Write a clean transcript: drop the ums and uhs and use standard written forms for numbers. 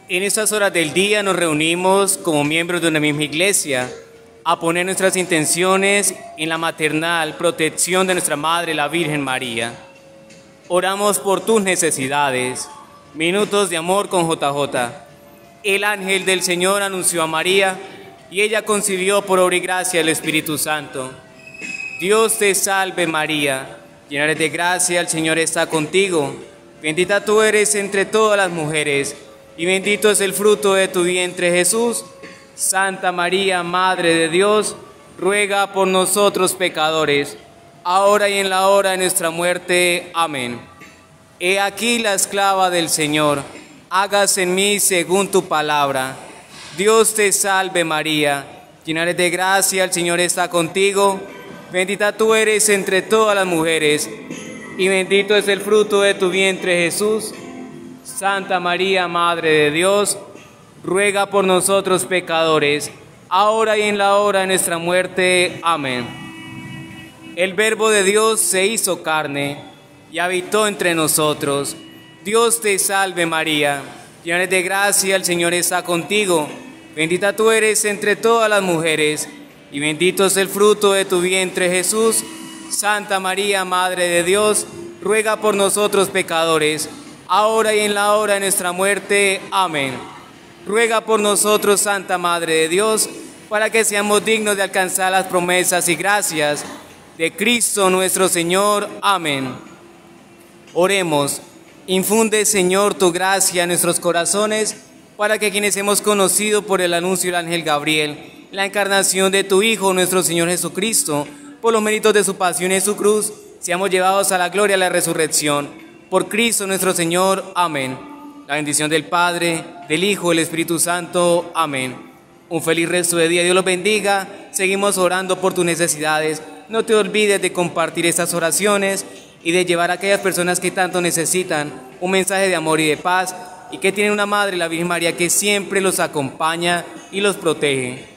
En estas horas del día nos reunimos como miembros de una misma iglesia a poner nuestras intenciones en la maternal protección de nuestra Madre, la Virgen María. Oramos por tus necesidades. Minutos de amor con JJ. El ángel del Señor anunció a María y ella concibió por obra y gracia del Espíritu Santo. Dios te salve María, llena eres de gracia, el Señor está contigo. Bendita tú eres entre todas las mujeres, y bendito es el fruto de tu vientre Jesús. Santa María, Madre de Dios, ruega por nosotros pecadores, ahora y en la hora de nuestra muerte. Amén. He aquí la esclava del Señor, hágase en mí según tu palabra. Dios te salve María, llena eres de gracia, el Señor está contigo. Bendita tú eres entre todas las mujeres, y bendito es el fruto de tu vientre Jesús. Santa María, Madre de Dios, ruega por nosotros pecadores, ahora y en la hora de nuestra muerte. Amén. El Verbo de Dios se hizo carne y habitó entre nosotros. Dios te salve María, llena eres de gracia, el Señor está contigo. Bendita tú eres entre todas las mujeres, y bendito es el fruto de tu vientre Jesús. Santa María, Madre de Dios, ruega por nosotros pecadores, ahora y en la hora de nuestra muerte. Amén. Ruega por nosotros, Santa Madre de Dios, para que seamos dignos de alcanzar las promesas y gracias de Cristo nuestro Señor. Amén. Oremos. Infunde, Señor, tu gracia en nuestros corazones, para que quienes hemos conocido por el anuncio del ángel Gabriel la encarnación de tu Hijo, nuestro Señor Jesucristo, por los méritos de su pasión y su cruz, seamos llevados a la gloria y a la resurrección. Por Cristo nuestro Señor. Amén. La bendición del Padre, del Hijo y del Espíritu Santo. Amén. Un feliz resto de día. Dios los bendiga. Seguimos orando por tus necesidades. No te olvides de compartir estas oraciones y de llevar a aquellas personas que tanto necesitan un mensaje de amor y de paz, y que tienen una Madre, la Virgen María, que siempre los acompaña y los protege.